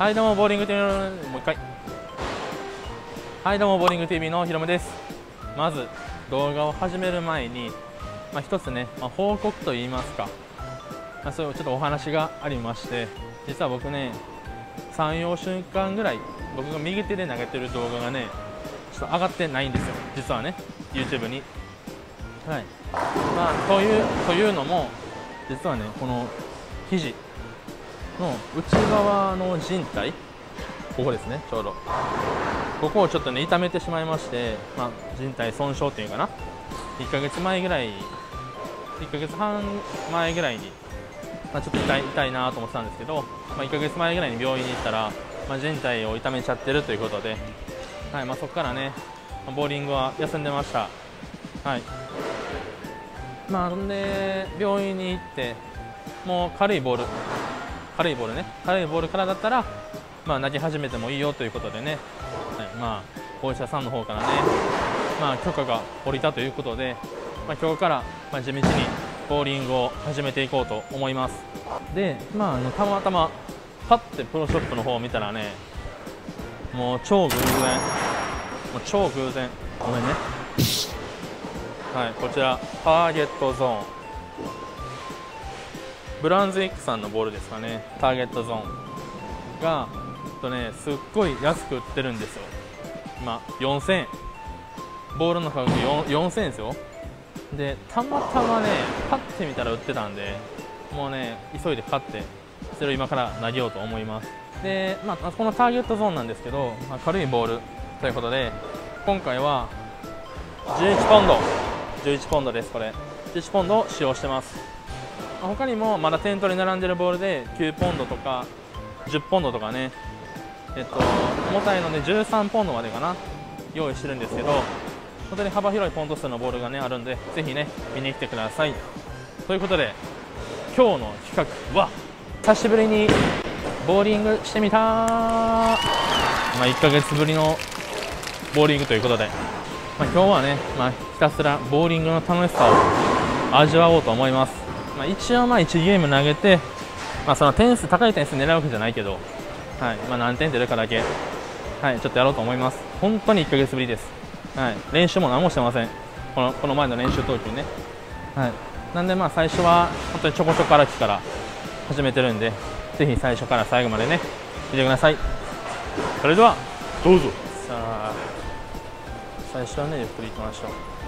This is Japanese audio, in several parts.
はいどうもボーリング TV のもう一回はいどうもボーリング TV のひろむです。まず動画を始める前に、一つね、報告といいますか、そういうちょっとお話がありまして、実は僕ね3、4週間ぐらい僕が右手で投げてる動画がねちょっと上がってないんですよ、実はね YouTube に。はい、というのも実はねこの肘の内側の靭帯、ここですね、ちょうどここをちょっとね痛めてしまいまして、靭帯損傷っていうかな、1ヶ月前ぐらい、1ヶ月半前ぐらいに、ちょっと痛いなと思ってたんですけど、1ヶ月前ぐらいに病院に行ったら、靭帯を痛めちゃってるということで、そこからねボーリングは休んでました。はい、んで病院に行って、もう軽いボールからだったら、投げ始めてもいいよということでね、お医者さんの方からね、許可が下りたということで、今日から、地道にボーリングを始めていこうと思います。で、たまたまパッてプロショップの方を見たらね、もう超偶然ごめんね、はい、こちらターゲットゾーン、ブランズ X さんのボールですかね。ターゲットゾーンがすっごい安く売ってるんですよ。今4000円、ボールの価格4000円ですよ。でたまたまねパッて見たら売ってたんで、もうね急いで買ってそれを今から投げようと思います。で、このターゲットゾーンなんですけど、軽いボールということで今回は11ポンドです。これ11ポンドを使用してます。他にもまだ店頭に並んでるボールで9ポンドとか10ポンドとかね、重たいので13ポンドまでかな用意してるんですけど、本当に幅広いポンド数のボールがねあるんで、ぜひね見に来てください。ということで今日の企画は久しぶりにボーリングしてみたー、1ヶ月ぶりのボーリングということで、今日はね、ひたすらボーリングの楽しさを味わおうと思います。一応1ゲーム投げて、その高い点数狙うわけじゃないけど、何点出るかだけ、ちょっとやろうと思います。本当に1ヶ月ぶりです。練習も何もしてません、この前の練習投球ね。なんで最初は本当にちょこちょこ歩きから始めてるんで、ぜひ最初から最後までね見てください。それではどうぞ。さあ最初はねゆっくりいきましょう。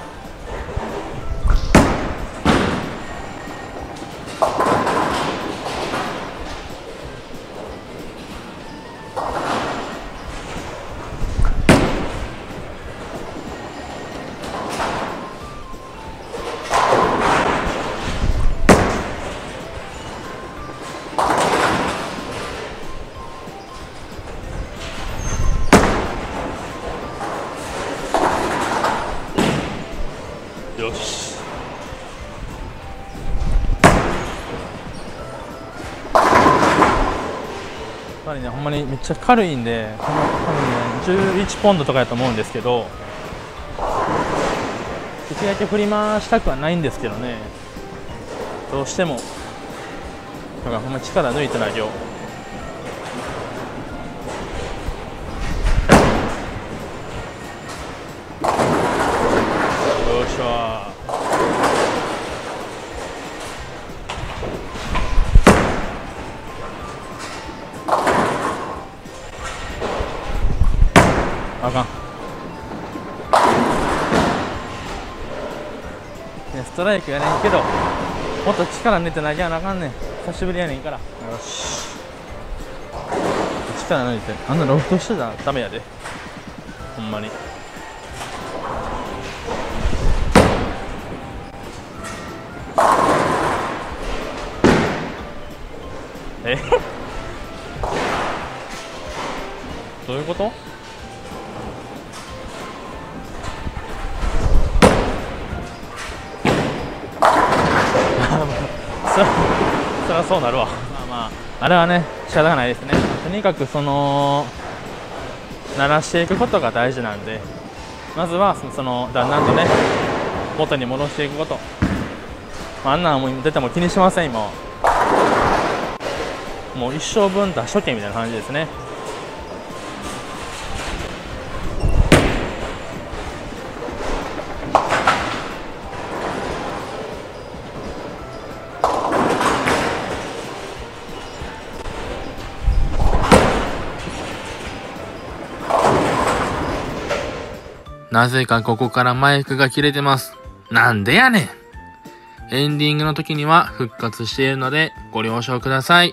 よし、ほんまにめっちゃ軽いんで、多分ね11ポンドとかやと思うんですけど、できるだけ振り回したくはないんですけどね、どうしてもほんま力抜いてないよ。よいしょ。あかん、ストライクやねんけど、もっと力抜いて投げやなあかんねん。久しぶりやねんから。よし、力抜いて、あんなロフトしてたらダメやで、ほんまに。どういうこと？そりゃそうなるわ。あれはね仕方がないですね。とにかく慣らしていくことが大事なんで、まずはだんだんとね元に戻していくこと。あんなんも出ても気にしません今は。 もう一生分出しとけみたいな感じですね。なぜかここからマイクが切れてます。なんでやねん。エンディングの時には復活しているのでご了承ください。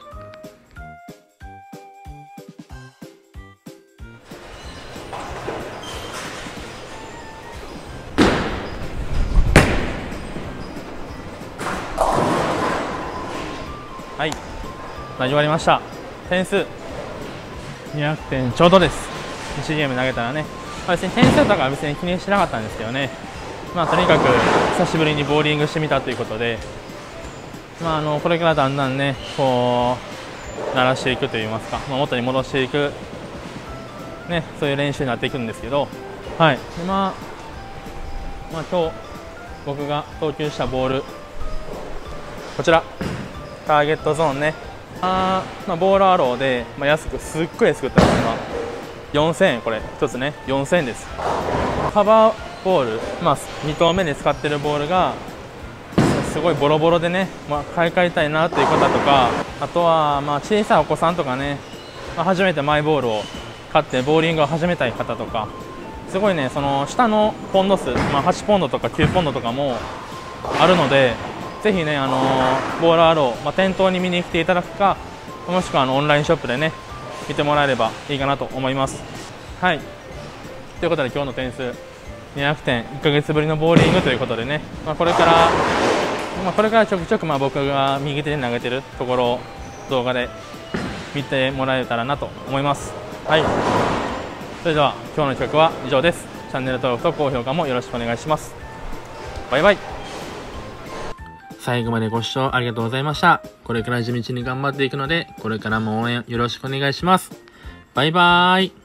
はい、始まりました。点数200点ちょうどです。1ゲーム投げたらね、別に点数とかは別に気にしてなかったんですけどね、とにかく久しぶりにボーリングしてみたということで、これからだんだんね、こう慣らしていくといいますか、元に戻していく、ね、そういう練習になっていくんですけど、はい、今日僕が投球したボール、こちらターゲットゾーンね、ボールアローで、すっごい安く売ってます今。4000円、これ1つね4000円です。カバーボール、2投目で使ってるボールがすごいボロボロでね、買い替えたいなという方とか、あとは小さいお子さんとかね、初めてマイボールを買ってボーリングを始めたい方とか、すごいね、その下のポンド数、8ポンドとか9ポンドとかもあるので、ぜひね、ボールアロー、店頭に見に来ていただくか、もしくはオンラインショップでね見てもらえればいいかなと思います。はい、ということで今日の点数200点、1ヶ月ぶりのボーリングということでね、これからちょくちょく僕が右手で投げてるところを動画で見てもらえたらなと思います。はい、それでは今日の企画は以上です。チャンネル登録と高評価もよろしくお願いします。バイバイ。最後までご視聴ありがとうございました。これから地道に頑張っていくので、これからも応援よろしくお願いします。バイバーイ。